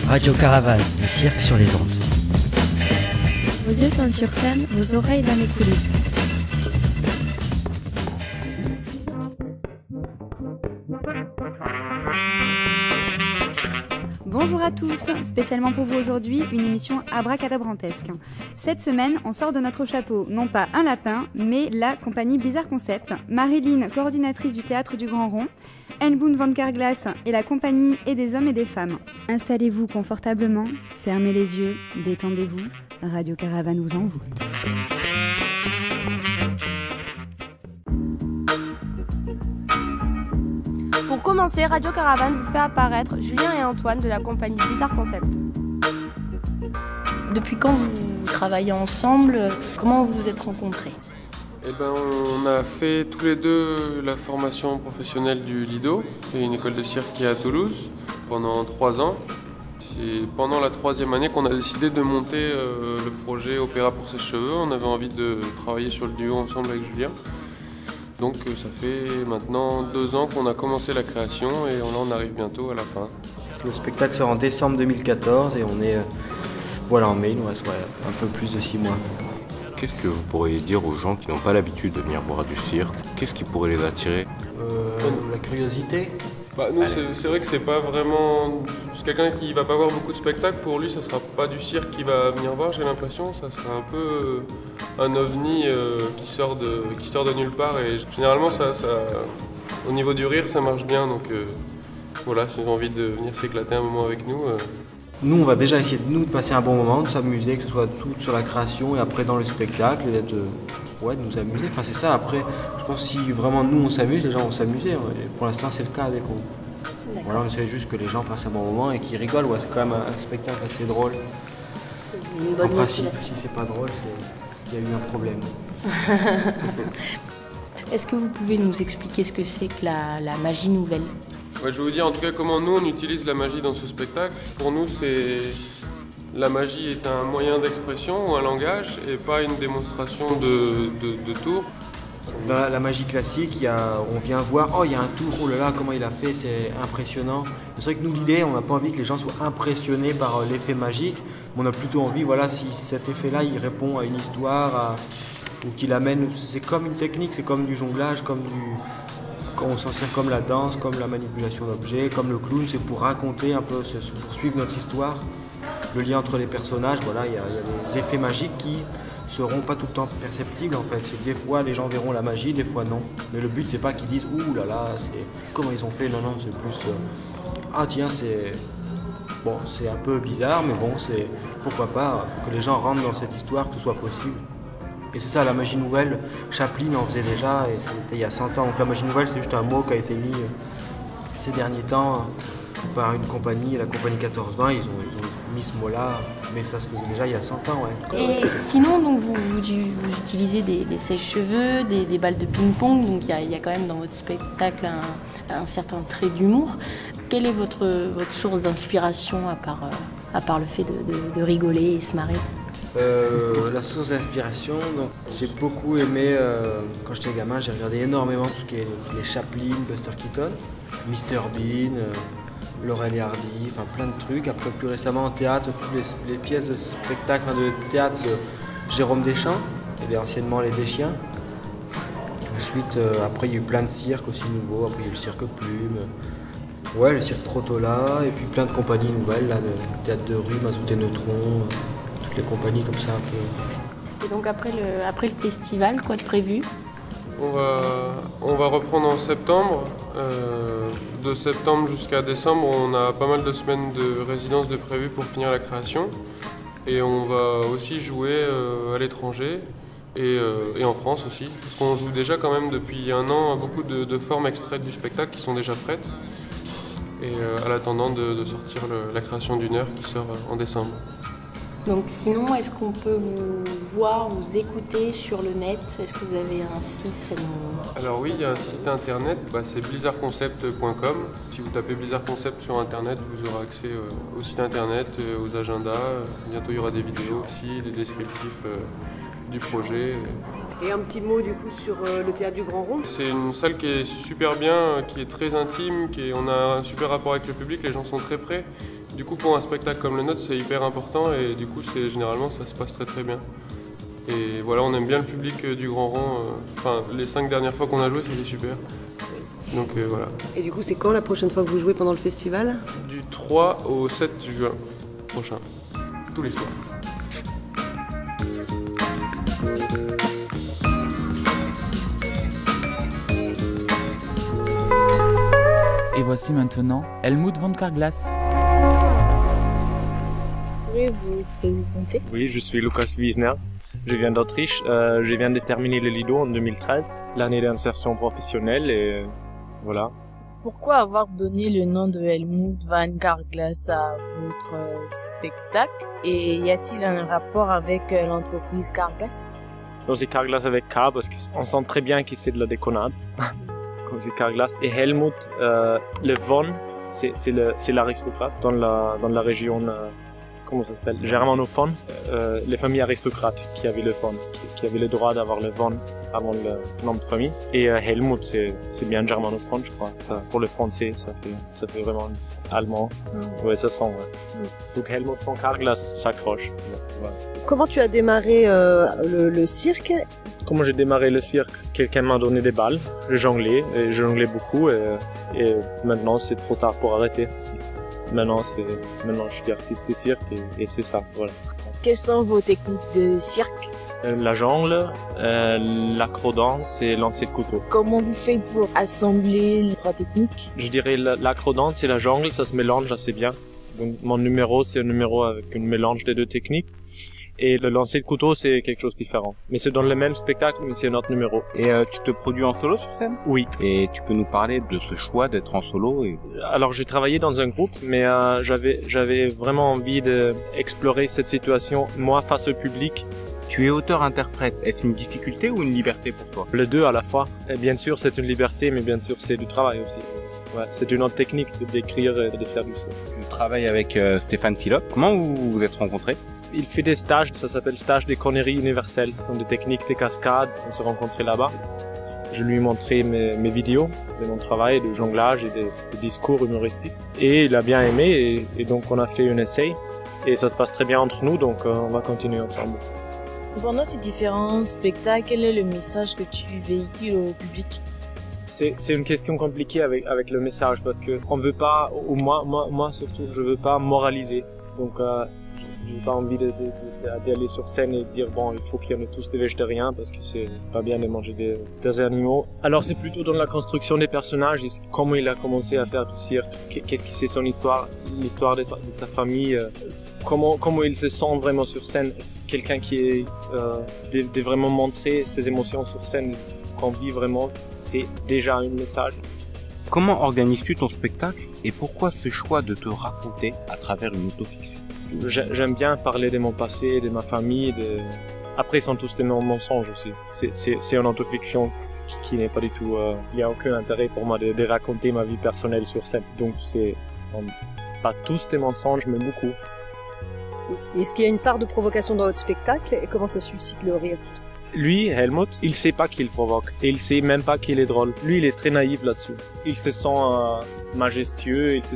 Radio Caravane, le cirque sur les ondes. Vos yeux sont sur scène, vos oreilles dans les coulisses. Bonjour à tous, spécialement pour vous aujourd'hui, une émission abracadabrantesque. Cette semaine, on sort de notre chapeau non pas un lapin, mais la compagnie Blizzard Concept. Marilyn, coordinatrice du Théâtre du Grand Rond, Elboun Van Carglass et la compagnie et des hommes et des femmes. Installez-vous confortablement, fermez les yeux, détendez-vous, Radio Caravane vous envoûte. Pour commencer, Radio Caravane vous fait apparaître Julien et Antoine de la compagnie Blizzard Concept. Depuis quand vous travaillez ensemble? Comment vous vous êtes rencontrés? On a fait tous les deux la formation professionnelle du Lido. C'est une école de cirque qui est à Toulouse pendant 3 ans. C'est pendant la 3e année qu'on a décidé de monter le projet Opéra pour ses cheveux. On avait envie de travailler sur le duo ensemble avec Julien. Donc ça fait maintenant 2 ans qu'on a commencé la création et là on arrive bientôt à la fin. Le spectacle sort en décembre 2014 et on est en mai, il nous reste un peu plus de 6 mois. Qu'est-ce que vous pourriez dire aux gens qui n'ont pas l'habitude de venir voir du cirque? Qu'est-ce qui pourrait les attirer? La curiosité. Nous, c'est vrai que c'est pas vraiment... C'est quelqu'un qui va pas voir beaucoup de spectacles. Pour lui, ça sera pas du cirque qui va venir voir, j'ai l'impression. Ça sera un peu un ovni qui sort de nulle part. Et généralement, ça, au niveau du rire, ça marche bien. Donc voilà, s'ils ont envie de venir s'éclater un moment avec nous... Nous, on va déjà essayer de passer un bon moment, de s'amuser, que ce soit tout sur la création et après dans le spectacle, de nous amuser. Enfin, c'est ça. Après, je pense que si vraiment nous, on s'amuse, les gens vont s'amuser. Et pour l'instant, c'est le cas avec nous. Voilà, on essaie juste que les gens passent un bon moment et qu'ils rigolent. Ouais, c'est quand même un spectacle assez drôle. En principe, si c'est pas drôle, il y a eu un problème. Est-ce que vous pouvez nous expliquer ce que c'est que la magie nouvelle? Ouais, je vais vous dire en tout cas comment nous on utilise la magie dans ce spectacle. Pour nous, la magie est un moyen d'expression ou un langage et pas une démonstration de tour. Dans la magie classique, on vient voir, il y a un tour, oh là là, comment il a fait, c'est impressionnant. C'est vrai que nous, l'idée, on n'a pas envie que les gens soient impressionnés par l'effet magique, mais on a plutôt envie, si cet effet-là, il répond à une histoire, ou qu'il amène, c'est comme une technique, c'est comme du jonglage, quand on s'en sert comme la danse, comme la manipulation d'objets, comme le clown, c'est pour raconter un peu, pour suivre notre histoire, le lien entre les personnages. Voilà, il y a des effets magiques qui seront pas tout le temps perceptibles en fait. C'est que des fois les gens verront la magie, des fois non. Mais le but c'est pas qu'ils disent ouh là là, c'est comment ils ont fait. Non, c'est plus c'est un peu bizarre, mais bon, c'est pourquoi pas que les gens rentrent dans cette histoire, que ce soit possible. Et c'est ça, la magie nouvelle, Chaplin en faisait déjà, et c'était il y a 100 ans. Donc la magie nouvelle, c'est juste un mot qui a été mis ces derniers temps par une compagnie, la compagnie 1420, ils ont mis ce mot-là, mais ça se faisait déjà il y a 100 ans, ouais. Et sinon, donc, vous utilisez des sèche-cheveux, des balles de ping-pong, donc il y a quand même dans votre spectacle un certain trait d'humour. Quelle est votre source d'inspiration à part le fait de rigoler et se marrer? La source d'inspiration, donc j'ai beaucoup aimé, quand j'étais gamin, j'ai regardé énormément tout ce qui est les Chaplin, Buster Keaton, Mr Bean, Laurel et Hardy, enfin plein de trucs. Après plus récemment en théâtre, toutes les pièces de spectacle, de théâtre de Jérôme Deschamps, et anciennement les Deschiens. Ensuite, après il y a eu plein de cirques aussi nouveaux, après il y a eu le cirque Plume, le cirque Trottola, et puis plein de compagnies nouvelles, là, de théâtre de rue, Mazout et Neutron. Les compagnies comme ça un peu. Et donc après le festival, quoi de prévu? On va reprendre en septembre. De septembre jusqu'à décembre, on a pas mal de semaines de résidence de prévues pour finir la création. Et on va aussi jouer à l'étranger et en France aussi. Parce qu'on joue déjà quand même depuis 1 an beaucoup de formes extraites du spectacle qui sont déjà prêtes. Et à l'attendant de sortir la création d'1 heure qui sort en décembre. Donc sinon, est-ce qu'on peut vous voir, vous écouter sur le net? Est-ce que vous avez un site? Alors oui, il y a un site internet, c'est blizzardconcept.com. Si vous tapez Blizzard Concept sur internet, vous aurez accès au site internet, aux agendas. Bientôt il y aura des vidéos aussi, des descriptifs du projet. Et un petit mot du coup sur le Théâtre du Grand Rond. C'est une salle qui est super bien, qui est très intime, on a un super rapport avec le public, les gens sont très près. Du coup, pour un spectacle comme le nôtre, c'est hyper important et du coup, généralement, ça se passe très très bien. Et voilà, on aime bien le public du Grand Rond. Enfin, les 5 dernières fois qu'on a joué, c'était super. Donc voilà. Et du coup, c'est quand la prochaine fois que vous jouez pendant le festival? Du 3 au 7 juin prochain, tous les soirs. Et voici maintenant Helmut von Carglass. Pouvez-vous présenter? Oui, je suis Lukas Wiesner. Je viens d'Autriche. Je viens de terminer le Lido en 2013, l'année d'insertion professionnelle et voilà. Pourquoi avoir donné le nom de Helmut von Carglass à votre spectacle? Et y a-t-il un rapport avec l'entreprise Carglass? Non, c'est Carglass avec K parce qu'on sent très bien que c'est de la déconnade. C'est Carglass. Et Helmut, le von, c'est l'aristocrate dans la région, comment ça s'appelle, germanophone, les familles aristocrates qui avaient le von, qui avaient le droit d'avoir le von avant le nom de famille. Et Helmut, c'est bien germanophone, je crois. Ça, pour le français, ça fait vraiment allemand. Ouais, ça sent, ouais. Donc Helmut von Carglass s'accroche. Ouais. Comment tu as démarré le cirque? Comment j'ai démarré le cirque? Quelqu'un m'a donné des balles, j'ai jonglé, et je jonglais beaucoup, et maintenant c'est trop tard pour arrêter. Maintenant je suis artiste de cirque et c'est ça, voilà. Quelles sont vos techniques de cirque? La jongle, l'acrodance et lancer de couteau. Comment vous faites pour assembler les 3 techniques? Je dirais l'acrodance et la jongle, ça se mélange assez bien. Donc mon numéro, c'est un numéro avec un mélange des 2 techniques. Et le lancer de couteau, c'est quelque chose de différent. Mais c'est dans le même spectacle, mais c'est un autre numéro. Et tu te produis en solo sur scène? Oui. Et tu peux nous parler de ce choix d'être en solo Alors j'ai travaillé dans un groupe, mais j'avais vraiment envie d'explorer cette situation, moi, face au public. Tu es auteur-interprète. Est-ce une difficulté ou une liberté pour toi? Les deux à la fois. Et bien sûr, c'est une liberté, mais bien sûr, c'est du travail aussi. Ouais, c'est une autre technique d'écrire et de faire du son. Tu travailles avec Stéphane Philop. Comment vous vous êtes rencontrés? Il fait des stages, ça s'appelle stage des conneries universelles. Ce sont des techniques de cascade, on s'est rencontrés là-bas. Je lui ai montré mes vidéos de mon travail, de jonglage et de discours humoristiques. Et il a bien aimé et donc on a fait un essai. Et ça se passe très bien entre nous, donc on va continuer ensemble. Pendant tes différents spectacles, quel est le message que tu véhicules au public? C'est une question compliquée avec le message parce que on veut pas, ou moi surtout, je veux pas moraliser. Donc j'ai pas envie d'aller sur scène et dire bon, il faut qu'il y en ait tous des végétariens parce que c'est pas bien de manger des animaux. Alors c'est plutôt dans la construction des personnages, comment il a commencé à faire du cirque, qu'est-ce qui c'est son histoire, l'histoire de sa famille, comment il se sent vraiment sur scène. Quelqu'un qui est de vraiment montrer ses émotions sur scène, qu'on vit vraiment, c'est déjà un message. Comment organises-tu ton spectacle et pourquoi ce choix de te raconter à travers une autofiction? J'aime bien parler de mon passé, de ma famille. Après, ils sont tous des mensonges aussi. C'est une autofiction qui n'est pas du tout... il n'y a aucun intérêt pour moi de raconter ma vie personnelle sur scène. Donc, ce sont pas tous des mensonges, mais beaucoup. Est-ce qu'il y a une part de provocation dans votre spectacle et comment ça suscite le rire? Lui, Helmut, il sait pas qu'il provoque et il sait même pas qu'il est drôle. Lui, il est très naïf là-dessus. Il se sent majestueux, il se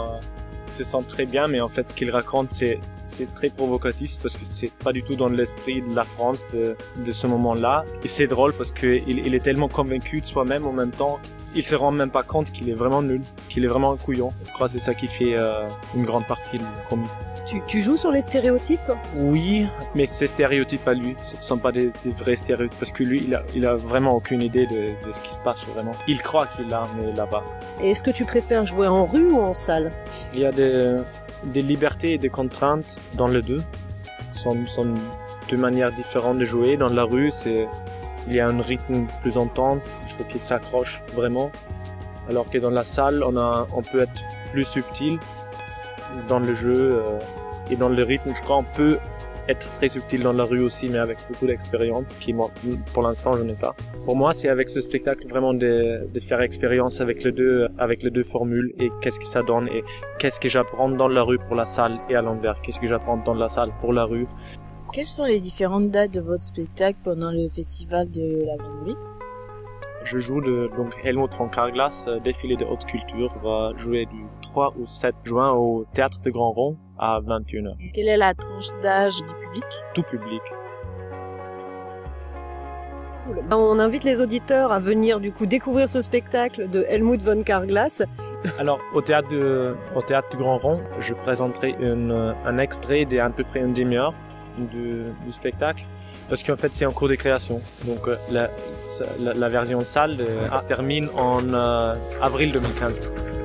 sent très bien, mais en fait, ce qu'il raconte, c'est très provocatif parce que c'est pas du tout dans l'esprit de la France de ce moment-là. Et c'est drôle parce que il est tellement convaincu de soi-même en même temps, il se rend même pas compte qu'il est vraiment nul, qu'il est vraiment un couillon. Je crois que c'est ça qui fait une grande partie du comique. Tu joues sur les stéréotypes? Oui, mais ces stéréotypes à lui, ce ne sont pas des vrais stéréotypes parce que lui, il a vraiment aucune idée de ce qui se passe vraiment. Il croit qu'il l'a, mais là-bas. Et est-ce que tu préfères jouer en rue ou en salle? Il y a des libertés et des contraintes dans les deux. Ce sont deux manières différentes de jouer. Dans la rue, il y a un rythme plus intense, il faut qu'il s'accroche vraiment. Alors que dans la salle, on peut être plus subtil dans le jeu et dans le rythme. Je crois qu'on peut être très subtil dans la rue aussi, mais avec beaucoup d'expérience, qui moi, pour l'instant, je n'ai pas. Pour moi, c'est avec ce spectacle vraiment de faire expérience avec les deux formules et qu'est-ce que ça donne et qu'est-ce que j'apprends dans la rue pour la salle et à l'envers. Qu'est-ce que j'apprends dans la salle pour la rue. Quelles sont les différentes dates de votre spectacle pendant le festival de la Grande Ville? Je joue donc Helmut von Carglass, défilé de haute culture, va jouer du 3 au 7 juin au Théâtre de Grand Rond à 21h. Quelle est la tranche d'âge du public? Tout public. Cool. On invite les auditeurs à venir du coup découvrir ce spectacle de Helmut von Carglass. Alors, au théâtre du Grand Rond, je présenterai un extrait d'à peu près une demi-heure du spectacle, parce qu'en fait c'est en cours de création. Donc la version salle termine en avril 2015.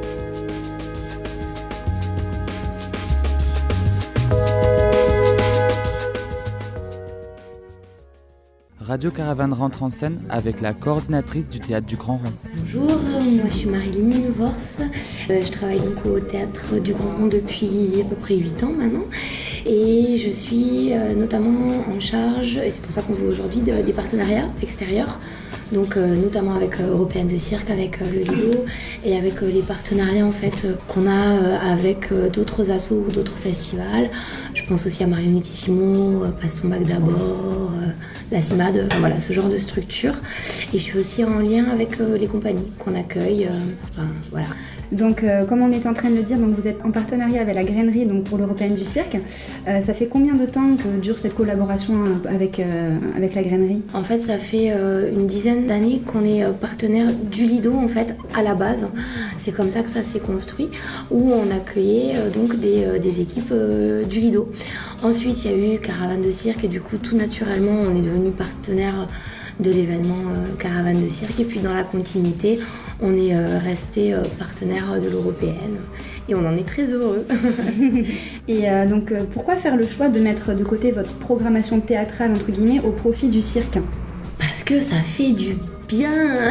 Radio Caravane rentre en scène avec la coordinatrice du Théâtre du Grand Rond. Bonjour, moi je suis Marilyn Vors. Je travaille donc au Théâtre du Grand Rond depuis à peu près 8 ans maintenant. Et je suis notamment en charge, et c'est pour ça qu'on se voit aujourd'hui, des partenariats extérieurs. Donc notamment avec Européenne de Cirque, avec le Lido, et avec les partenariats en fait qu'on a avec d'autres assos ou d'autres festivals. Je pense aussi à Marionettissimo, Passe ton bac d'abord, la CIMAD, voilà, ce genre de structure. Et je suis aussi en lien avec les compagnies qu'on accueille, voilà. Donc, comme on est en train de le dire, donc vous êtes en partenariat avec la Grainerie, donc pour l'Européenne du Cirque. Ça fait combien de temps que dure cette collaboration avec la Grainerie? En fait, ça fait une dizaine d'années qu'on est partenaire du Lido, en fait, à la base. C'est comme ça que ça s'est construit, où on accueillait donc des équipes du Lido. Ensuite, il y a eu Caravane de Cirque, et du coup, tout naturellement, on est devenu partenaire de l'événement Caravane de Cirque, et puis dans la continuité on est resté partenaire de l'Européenne et on en est très heureux. Et donc pourquoi faire le choix de mettre de côté votre programmation théâtrale entre guillemets au profit du cirque? Parce que ça fait du bien.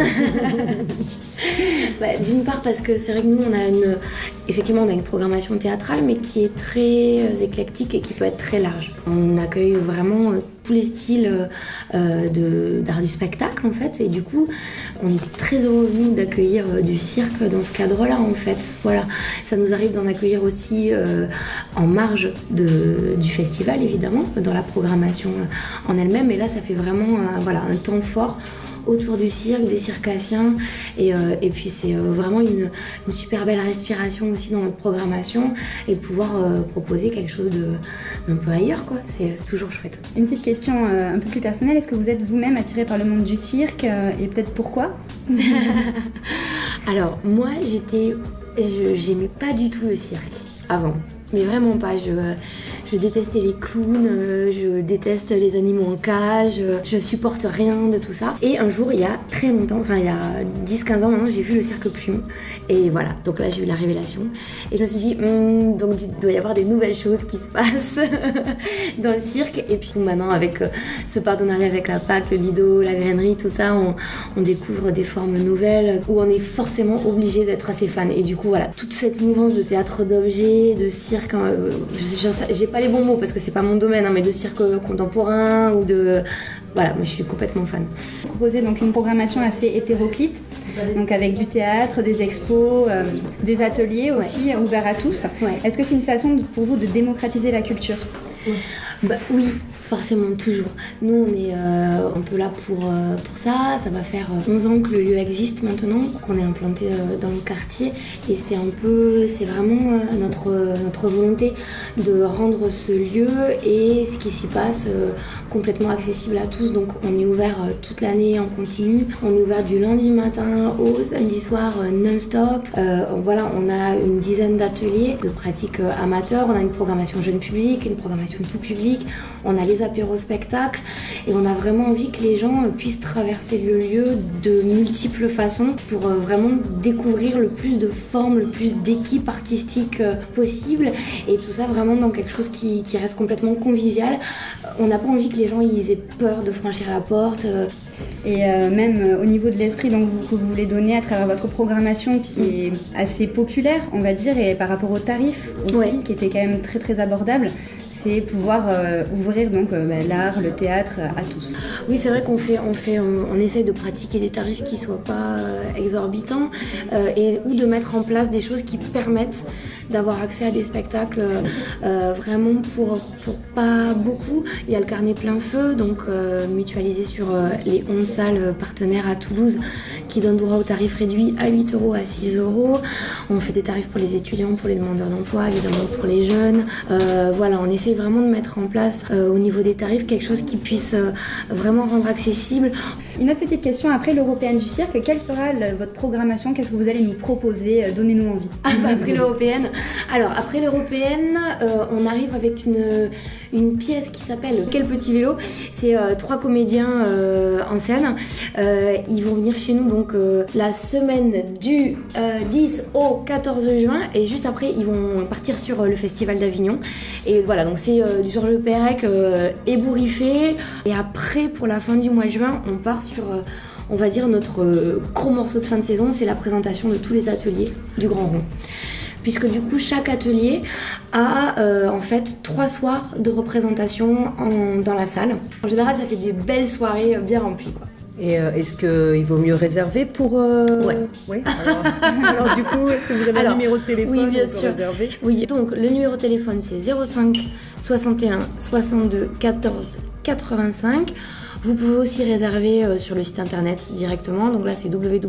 D'une part parce que c'est vrai que nous effectivement on a une programmation théâtrale mais qui est très éclectique et qui peut être très large. On accueille vraiment tous les styles d'art du spectacle en fait, et du coup on est très heureux nous d'accueillir du cirque dans ce cadre-là en fait. Voilà, ça nous arrive d'en accueillir aussi en marge du festival évidemment, dans la programmation en elle-même, et là ça fait vraiment un temps fort autour du cirque, des circassiens, et puis c'est vraiment une super belle respiration aussi dans notre programmation, et pouvoir proposer quelque chose d'un peu ailleurs quoi, c'est toujours chouette. Une petite question un peu plus personnelle, est-ce que vous êtes vous-même attirée par le monde du cirque, et peut-être pourquoi? Alors moi j'aimais pas du tout le cirque avant, mais vraiment pas. Je détestais les clowns, je déteste les animaux en cage, je supporte rien de tout ça. Et un jour, il y a très longtemps, enfin il y a 10-15 ans maintenant, j'ai vu le cirque Plume. Et voilà, donc là j'ai eu la révélation. Et je me suis dit, donc il doit y avoir des nouvelles choses qui se passent dans le cirque. Et puis maintenant, avec ce partenariat avec la PAC, le Lido, la Grainerie, tout ça, on découvre des formes nouvelles où on est forcément obligé d'être assez fan. Et du coup, voilà, toute cette mouvance de théâtre d'objets, de cirque, j'ai pas les bons mots parce que c'est pas mon domaine, mais de cirque contemporain ou de... Voilà, moi je suis complètement fan. Vous proposez donc une programmation assez hétéroclite, donc avec du théâtre, des expos, des ateliers aussi ouverts à tous. Ouais. Est-ce que c'est une façon pour vous de démocratiser la culture? Oui, forcément, toujours. Nous, on est un peu là pour ça. Ça va faire 11 ans que le lieu existe maintenant, qu'on est implanté dans le quartier. Et c'est vraiment notre volonté de rendre ce lieu et ce qui s'y passe complètement accessible à tous. Donc, on est ouvert toute l'année en continu. On est ouvert du lundi matin au samedi soir non-stop. Voilà, on a une dizaine d'ateliers de pratiques amateurs. On a une programmation jeune public, une programmation tout public. On a les apéros-spectacles et on a vraiment envie que les gens puissent traverser le lieu de multiples façons pour vraiment découvrir le plus de formes, le plus d'équipes artistiques possibles, et tout ça vraiment dans quelque chose qui reste complètement convivial. On n'a pas envie que les gens ils aient peur de franchir la porte. Et même au niveau de l'esprit donc, que vous voulez donner à travers votre programmation qui est assez populaire, on va dire, et par rapport aux tarifs aussi, qui étaient quand même très très abordables, c'est pouvoir ouvrir donc l'art, le théâtre à tous. Oui, c'est vrai on essaye de pratiquer des tarifs qui ne soient pas exorbitants ou de mettre en place des choses qui permettent d'avoir accès à des spectacles vraiment pour pas beaucoup. Il y a le carnet plein feu, donc mutualisé sur les 11 salles partenaires à Toulouse qui donnent droit aux tarifs réduits à 8 € à 6 €. On fait des tarifs pour les étudiants, pour les demandeurs d'emploi, évidemment pour les jeunes. Voilà, on essaie vraiment de mettre en place au niveau des tarifs quelque chose qui puisse vraiment rendre accessible. Une autre petite question, après l'Européenne du cirque, quelle sera votre programmation? Qu'est-ce que vous allez nous proposer? Donnez-nous envie. Après l'Européenne, alors après l'Européenne, on arrive avec une pièce qui s'appelle Quel petit vélo. C'est 3 comédiens en scène. Ils vont venir chez nous donc la semaine du 10 au 14 juin et juste après ils vont partir sur le Festival d'Avignon. Et voilà, donc c'est du Georges Perec ébouriffé. Et après, pour la fin du mois de juin, on part sur on va dire notre gros morceau de fin de saison, c'est la présentation de tous les ateliers du Grand Rond. Puisque du coup chaque atelier a en fait 3 soirs de représentation dans la salle. En général ça fait des belles soirées bien remplies quoi. Et est-ce qu'il vaut mieux réserver pour... Ouais. Alors du coup, est-ce que vous avez un numéro de téléphone? Oui, bien sûr. Réserver? Oui, donc le numéro de téléphone c'est 05 61 62 14 85. Vous pouvez aussi réserver sur le site internet directement, donc là c'est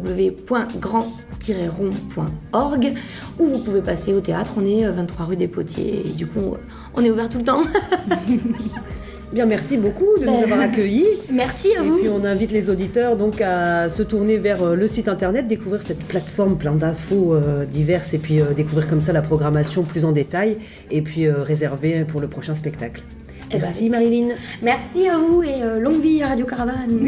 www.grand-rond.org, ou vous pouvez passer au théâtre, on est 23 rue des Potiers, et du coup on est ouvert tout le temps. Bien, merci beaucoup de nous avoir accueillis. Merci à vous. Et puis on invite les auditeurs donc à se tourner vers le site internet, découvrir cette plateforme plein d'infos diverses et puis découvrir comme ça la programmation plus en détail et puis réserver pour le prochain spectacle. Merci Marilyn. Merci à vous et longue vie à Radio Caravane.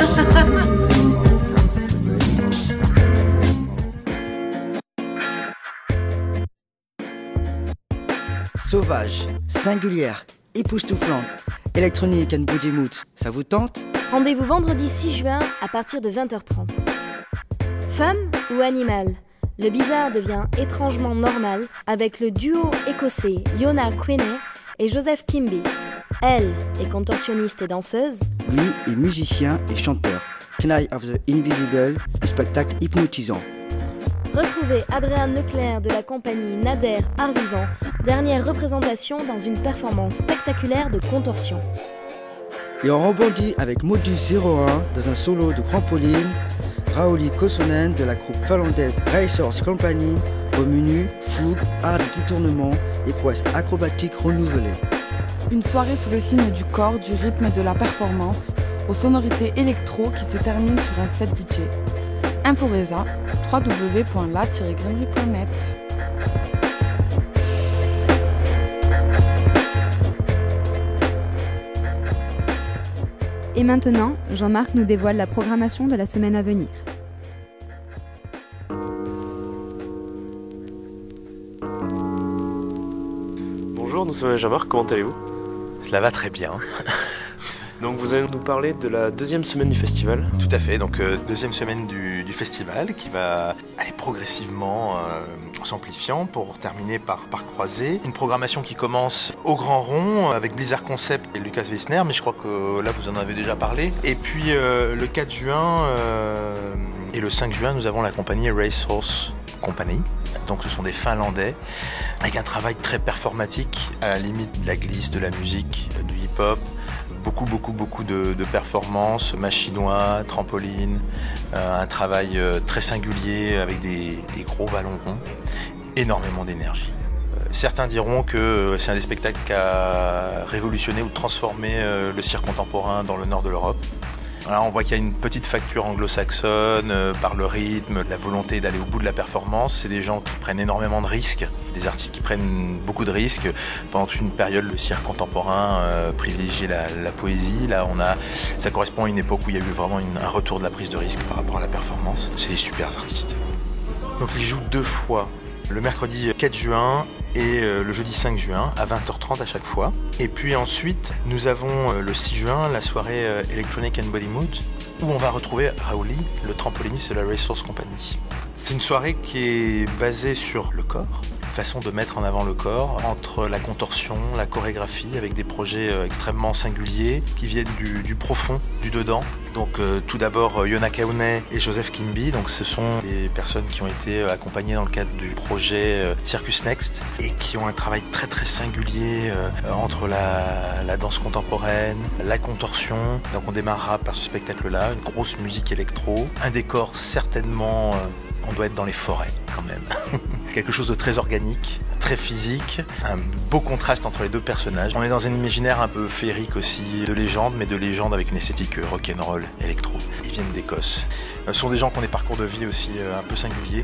Sauvage, singulière, époustouflante, électronique and body mood, ça vous tente? Rendez-vous vendredi 6 juin à partir de 20h30. Femme ou animal? Le bizarre devient étrangement normal avec le duo écossais Liona Queenie et Joseph Kimby. Elle est contorsionniste et danseuse. Lui est musicien et chanteur. Knight of the Invisible, un spectacle hypnotisant. Retrouvez Adrien Leclerc de la compagnie Nader Art Vivant, dernière représentation dans une performance spectaculaire de contorsion. Et on rebondit avec Modus 01 dans un solo de trampoline, Raouli Kosonen de la groupe finlandaise Racers Company, au menu, fougue, art de détournement et prouesses acrobatiques renouvelées. Une soirée sous le signe du corps, du rythme et de la performance, aux sonorités électro qui se terminent sur un set DJ. Inforesa, www.la-grainerie.net. Et maintenant, Jean-Marc nous dévoile la programmation de la semaine à venir. Bonjour, nous sommes Jean-Marc, comment allez-vous? Cela va très bien. Donc vous allez nous parler de la deuxième semaine du festival. Tout à fait, donc deuxième semaine du festival qui va aller progressivement en s'amplifiant pour terminer par croiser. Une programmation qui commence au Grand Rond avec Blizzard Concept et Lucas Wissner, mais je crois que là vous en avez déjà parlé. Et puis le 4 juin et le 5 juin nous avons la compagnie Racers Company. Donc ce sont des Finlandais avec un travail très performatique à la limite de la glisse, de la musique, du hip-hop. Beaucoup de performances, machinois, trampoline, un travail très singulier avec des gros ballons ronds, énormément d'énergie. Certains diront que c'est un des spectacles qui a révolutionné ou transformé le cirque contemporain dans le nord de l'Europe. Là, on voit qu'il y a une petite facture anglo-saxonne par le rythme, la volonté d'aller au bout de la performance. C'est des gens qui prennent énormément de risques, des artistes qui prennent beaucoup de risques. Pendant toute une période, le cirque contemporain privilégiait la poésie. Là, ça correspond à une époque où il y a eu vraiment un retour de la prise de risque par rapport à la performance. C'est des super artistes. Donc ils jouent 2 fois, le mercredi 4 juin et le jeudi 5 juin à 20h30 à chaque fois. Et puis ensuite, nous avons le 6 juin la soirée Electronic and Body Mood où on va retrouver Raouli, le trampoliniste de la Racers Company. C'est une soirée qui est basée sur le corps, façon de mettre en avant le corps entre la contorsion, la chorégraphie, avec des projets extrêmement singuliers qui viennent du profond, du dedans. Donc tout d'abord Yona Kaune et Joseph Kimby, donc ce sont des personnes qui ont été accompagnées dans le cadre du projet Circus Next et qui ont un travail très très singulier entre la danse contemporaine, la contorsion. Donc on démarrera par ce spectacle-là, une grosse musique électro, un décor certainement, on doit être dans les forêts quand même. Quelque chose de très organique, très physique, un beau contraste entre les deux personnages. On est dans un imaginaire un peu féerique aussi, de légende, mais de légende avec une esthétique rock'n'roll, électro. Ils viennent d'Écosse. Ce sont des gens qui ont des parcours de vie aussi un peu singuliers.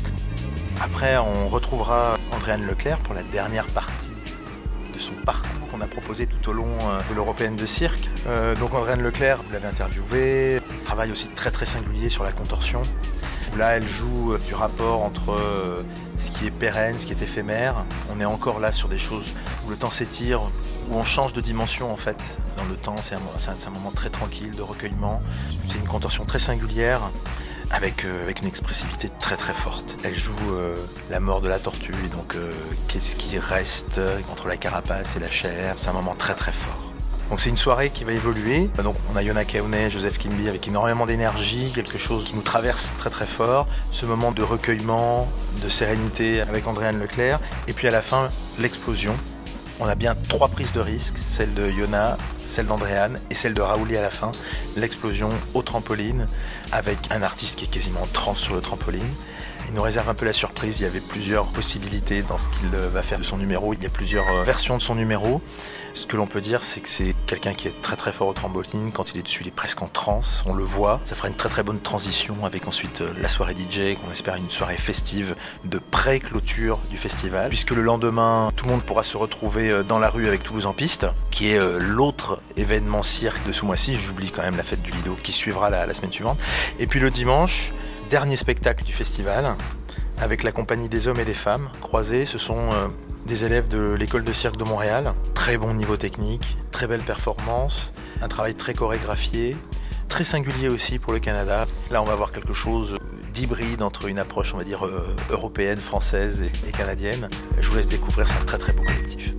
Après, on retrouvera Andréane Leclerc pour la dernière partie de son parcours qu'on a proposé tout au long de l'Européenne de cirque. Donc Andréane Leclerc, vous l'avez interviewée, travail aussi très très singulier sur la contorsion. Là, elle joue du rapport entre ce qui est pérenne, ce qui est éphémère. On est encore là sur des choses où le temps s'étire, où on change de dimension en fait dans le temps. C'est un moment très tranquille de recueillement. C'est une contorsion très singulière avec une expressivité très très forte. Elle joue la mort de la tortue et donc qu'est-ce qui reste entre la carapace et la chair. C'est un moment très très fort. Donc c'est une soirée qui va évoluer. Donc on a Yona Kaune, Joseph Kimby avec énormément d'énergie, quelque chose qui nous traverse très très fort. Ce moment de recueillement, de sérénité avec Andréane Leclerc. Et puis à la fin, l'explosion. On a bien 3 prises de risque, celle de Yona, celle d'Andréane et celle de Raouli à la fin. L'explosion au trampoline avec un artiste qui est quasiment en transe sur le trampoline. Il nous réserve un peu la surprise, il y avait plusieurs possibilités dans ce qu'il va faire de son numéro, il y a plusieurs versions de son numéro. Ce que l'on peut dire, c'est que c'est quelqu'un qui est très très fort au trampoline, quand il est dessus, il est presque en transe, on le voit. Ça fera une très très bonne transition avec ensuite la soirée DJ, qu'on espère une soirée festive de pré-clôture du festival, puisque le lendemain, tout le monde pourra se retrouver dans la rue avec Toulouse en piste, qui est l'autre événement cirque de ce mois-ci, j'oublie quand même la fête du Lido, qui suivra la semaine suivante. Et puis le dimanche, dernier spectacle du festival, avec la compagnie des hommes et des femmes croisés. Ce sont des élèves de l'école de cirque de Montréal. Très bon niveau technique, très belle performance, un travail très chorégraphié, très singulier aussi pour le Canada. Là, on va avoir quelque chose d'hybride entre une approche, on va dire, européenne, française et canadienne. Je vous laisse découvrir, c'est un très très beau collectif.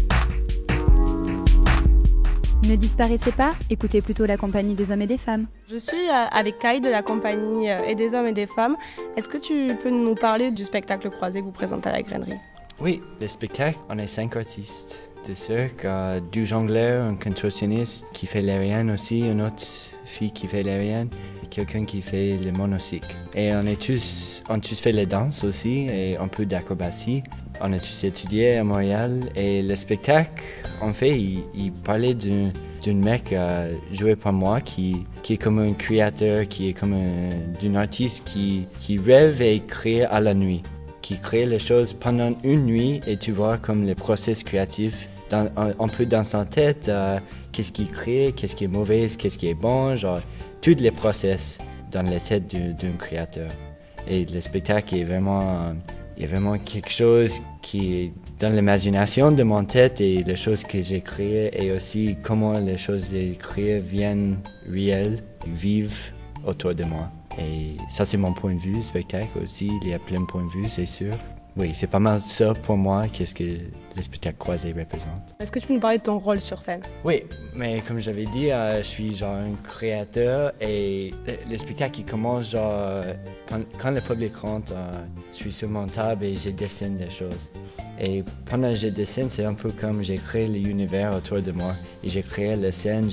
Ne disparaissez pas, écoutez plutôt la compagnie des hommes et des femmes. Je suis avec Kai de la compagnie et des hommes et des femmes. Est-ce que tu peux nous parler du spectacle croisé que vous présentez à la grainerie? Oui, le spectacle, on est 5 artistes de cirque, 2 jongleurs, un contorsionniste qui fait l'aérienne aussi, une autre fille qui fait l'aérienne, quelqu'un qui fait le monocycle. Et on a tous fait la danse aussi et un peu d'acrobatie. On a tous étudié à Montréal et le spectacle, en fait, il parlait d'un mec joué par moi qui est comme un créateur, qui est comme d'un artiste qui rêve et crée à la nuit, qui crée les choses pendant une nuit et tu vois comme le processus créatif un peu dans sa tête, qu'est-ce qu'il crée, qu'est-ce qui est mauvais, qu'est-ce qui est bon, genre tous les processus dans la tête d'un créateur. Et le spectacle est vraiment... Il y a vraiment quelque chose qui est dans l'imagination de mon tête et les choses que j'ai créées et aussi comment les choses que j'ai créées viennent réelles, vivent autour de moi. Et ça, c'est mon point de vue, le spectacle aussi. Il y a plein de points de vue, c'est sûr. Oui, c'est pas mal ça pour moi, qu'est-ce que le spectacle croisé représente. Est-ce que tu peux nous parler de ton rôle sur scène? Oui, mais comme j'avais dit, je suis genre un créateur et le spectacle il commence genre quand le public rentre, je suis sur mon table et je dessine des choses. Et pendant que je dessine, c'est un peu comme j'ai créé l'univers autour de moi et j'ai créé la scène,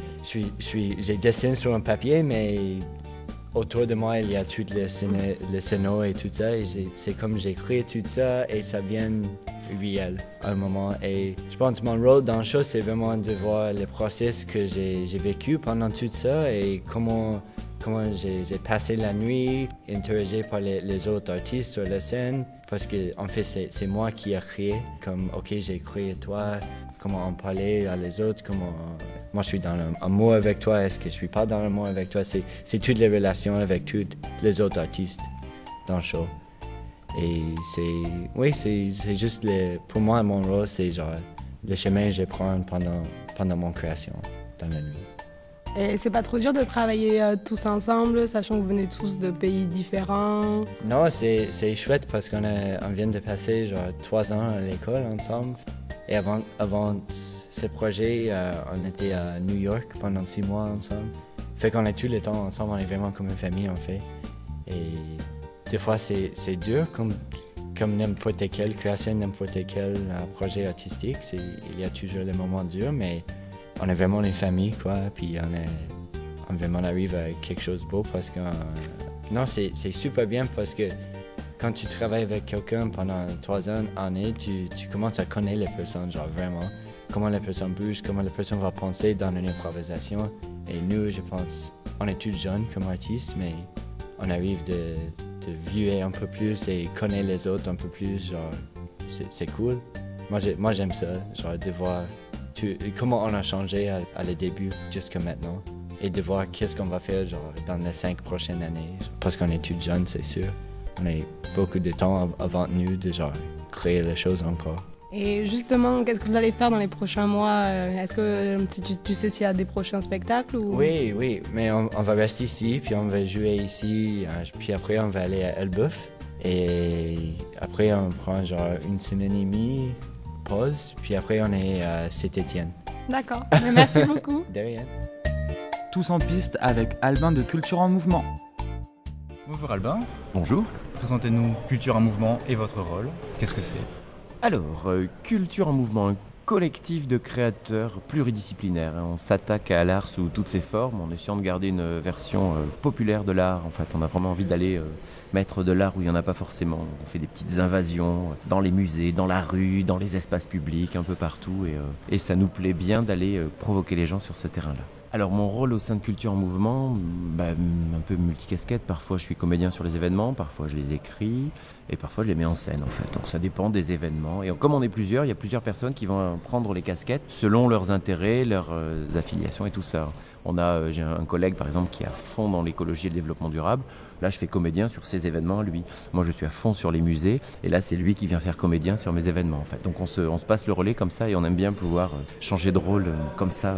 je dessine sur un papier, mais autour de moi, il y a tous les scénarios et tout ça. Et c'est comme j'ai créé tout ça et ça vient réel à un moment. Et je pense que mon rôle dans le show, c'est vraiment de voir le processus que j'ai vécu pendant tout ça et comment j'ai passé la nuit, interrogé par les autres artistes sur la scène. Parce que en fait, c'est moi qui ai créé. Comme, ok, j'ai créé toi, comment on parlait à les autres, comment... Moi, je suis dans l'amour avec toi, est-ce que je suis pas dans l'amour avec toi? C'est toutes les relations avec tous les autres artistes dans le show. Et c'est juste, pour moi, mon rôle, c'est genre le chemin que je prends pendant mon création, dans la nuit. Et c'est pas trop dur de travailler tous ensemble, sachant que vous venez tous de pays différents? Non, c'est chouette parce qu'on vient de passer genre 3 ans à l'école ensemble. Et avant ce projet, on était à New York pendant 6 mois ensemble. Fait qu'on est tout le temps ensemble, on est vraiment comme une famille en fait. Et des fois c'est dur comme n'importe quelle création, n'importe quel projet artistique. Il y a toujours des moments durs, mais on est vraiment une famille quoi. Puis on vraiment arrive à quelque chose de beau parce que non, c'est super bien parce que quand tu travailles avec quelqu'un pendant 3 années, tu commences à connaître les personnes, genre vraiment. Comment les personnes bougent, comment les personnes vont penser dans une improvisation. Et nous, je pense, on est tous jeunes comme artistes, mais on arrive de vivre un peu plus et connaître les autres un peu plus, genre, c'est cool. Moi, j'aime ça, genre, de voir comment on a changé à le début jusqu'à maintenant. Et de voir qu'est-ce qu'on va faire, genre, dans les 5 prochaines années. Parce qu'on est tous jeunes, c'est sûr. On a beaucoup de temps avant nous de genre, créer les choses encore. Et justement, qu'est-ce que vous allez faire dans les prochains mois? Est-ce que tu sais s'il y a des prochains spectacles ou... Oui, mais on va rester ici, puis on va jouer ici, puis après on va aller à Elbeuf. Et après on prend genre 1 semaine et demie, pause, puis après on est à Saint-Étienne. D'accord, mais merci beaucoup. De rien. Tous en piste avec Albin de Culture en Mouvement. Bonjour Albin. Bonjour. Présentez-nous Culture en Mouvement et votre rôle. Qu'est-ce que c'est? Alors, Culture en Mouvement, un collectif de créateurs pluridisciplinaires. On s'attaque à l'art sous toutes ses formes en essayant de garder une version populaire de l'art. En fait, on a vraiment envie d'aller mettre de l'art où il n'y en a pas forcément. On fait des petites invasions dans les musées, dans la rue, dans les espaces publics, un peu partout. Et ça nous plaît bien d'aller provoquer les gens sur ce terrain-là. Alors mon rôle au sein de Culture en Mouvement, un peu multicasquette, parfois je suis comédien sur les événements, parfois je les écris et parfois je les mets en scène en fait. Donc ça dépend des événements et comme on est plusieurs, il y a plusieurs personnes qui vont prendre les casquettes selon leurs intérêts, leurs affiliations et tout ça. J'ai un collègue par exemple qui est à fond dans l'écologie et le développement durable. Là je fais comédien sur ses événements lui. Moi je suis à fond sur les musées et là c'est lui qui vient faire comédien sur mes événements en fait. Donc on se passe le relais comme ça et on aime bien pouvoir changer de rôle comme ça.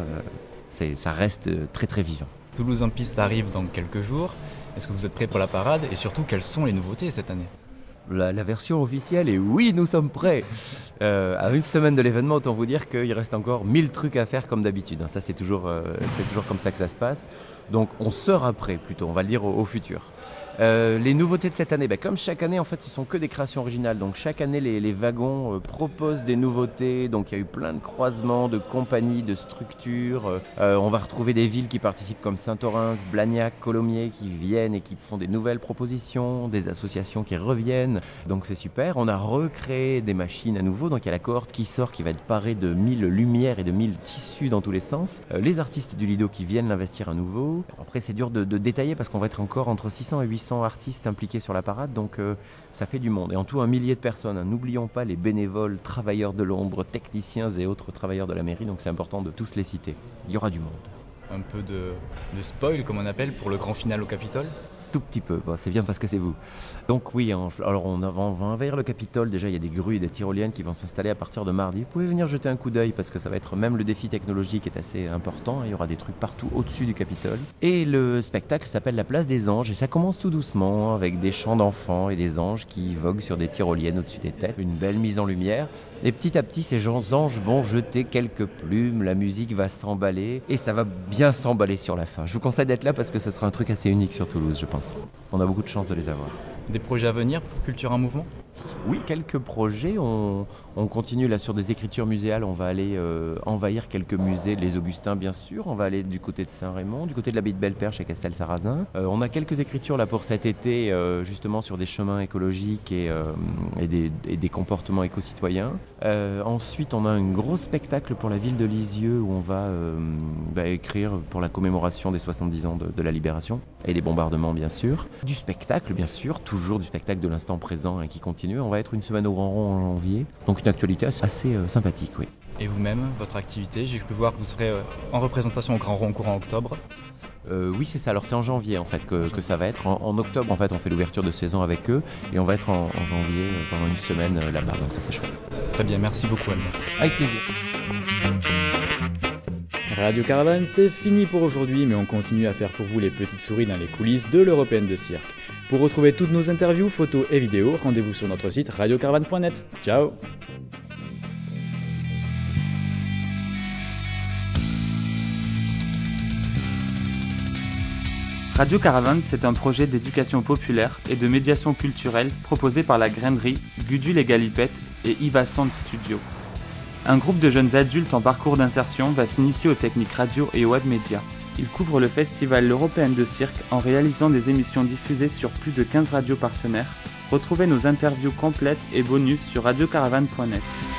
Ça reste très très vivant. Toulouse en piste arrive dans quelques jours. Est-ce que vous êtes prêts pour la parade? Et surtout, quelles sont les nouveautés cette année? La version officielle est oui, nous sommes prêts. À 1 semaine de l'événement, autant vous dire qu'il reste encore 1000 trucs à faire comme d'habitude. Ça, c'est toujours comme ça que ça se passe. Donc on sera prêt plutôt, on va le dire au futur. Les nouveautés de cette année, comme chaque année en fait ce sont que des créations originales, donc chaque année les wagons proposent des nouveautés, donc il y a eu plein de croisements de compagnies, de structures, on va retrouver des villes qui participent comme Saint-Orens, Blagnac, Colomiers qui viennent et qui font des nouvelles propositions, des associations qui reviennent, donc c'est super. On a recréé des machines à nouveau, donc il y a la cohorte qui sort qui va être parée de 1000 lumières et de 1000 tissus dans tous les sens, les artistes du Lido qui viennent l'investir à nouveau. Après c'est dur de détailler parce qu'on va être encore entre 600 et 800 artistes impliqués sur la parade, donc ça fait du monde. Et en tout, 1 millier de personnes. N'oublions pas les bénévoles, travailleurs de l'ombre, techniciens et autres travailleurs de la mairie, donc c'est important de tous les citer. Il y aura du monde. Un peu de spoil, comme on appelle, pour le grand final au Capitole? Tout petit peu, c'est bien parce que c'est vous. Donc oui, alors on va envahir le Capitole. Déjà, il y a des grues et des tyroliennes qui vont s'installer à partir de mardi. Vous pouvez venir jeter un coup d'œil parce que ça va être même le défi technologique est assez important. Il y aura des trucs partout au-dessus du Capitole. Et le spectacle s'appelle La Place des Anges et ça commence tout doucement avec des chants d'enfants et des anges qui voguent sur des tyroliennes au-dessus des têtes. Une belle mise en lumière. Et petit à petit, ces anges vont jeter quelques plumes, la musique va s'emballer et ça va bien s'emballer sur la fin. Je vous conseille d'être là parce que ce sera un truc assez unique sur Toulouse, je pense. On a beaucoup de chance de les avoir. Des projets à venir pour Culture en Mouvement? Oui, quelques projets. On continue là sur des écritures muséales. On va aller envahir quelques musées, les Augustins bien sûr. On va aller du côté de Saint-Raymond, du côté de l'abbaye de Belperche chez Castel-Sarrazin. On a quelques écritures là pour cet été, justement sur des chemins écologiques et des comportements éco-citoyens. Ensuite, on a un gros spectacle pour la ville de Lisieux où on va écrire pour la commémoration des 70 ans de la Libération et des bombardements bien sûr. Du spectacle bien sûr, toujours du spectacle de l'instant présent qui continue. On va être 1 semaine au Grand Rond en janvier, donc une actualité assez sympathique, oui. Et vous-même, votre activité, j'ai cru voir que vous serez en représentation au Grand Rond courant octobre. Oui, c'est ça. Alors c'est en janvier en fait que ça va être. En octobre en fait on fait l'ouverture de saison avec eux et on va être en janvier pendant 1 semaine là-bas. Donc ça c'est chouette. Très bien, merci beaucoup Anne. Avec plaisir. Radio Caravane, c'est fini pour aujourd'hui, mais on continue à faire pour vous les petites souris dans les coulisses de l'Européenne de cirque. Pour retrouver toutes nos interviews, photos et vidéos, rendez-vous sur notre site radiocaravane.net. Ciao! Radio Caravane, c'est un projet d'éducation populaire et de médiation culturelle proposé par la Grainerie, Gudule et Galipette et Iva Sound Studio. Un groupe de jeunes adultes en parcours d'insertion va s'initier aux techniques radio et web médias. Il couvre le festival l'Européenne de cirque en réalisant des émissions diffusées sur plus de 15 radios partenaires. Retrouvez nos interviews complètes et bonus sur radiocaravane.net.